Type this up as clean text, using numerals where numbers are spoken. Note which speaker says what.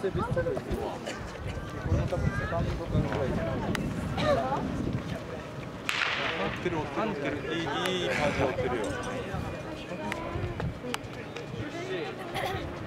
Speaker 1: セビストループはこれも多分セカンドかぐらいじゃない追ってる追ってるいい感じで追ってるよ。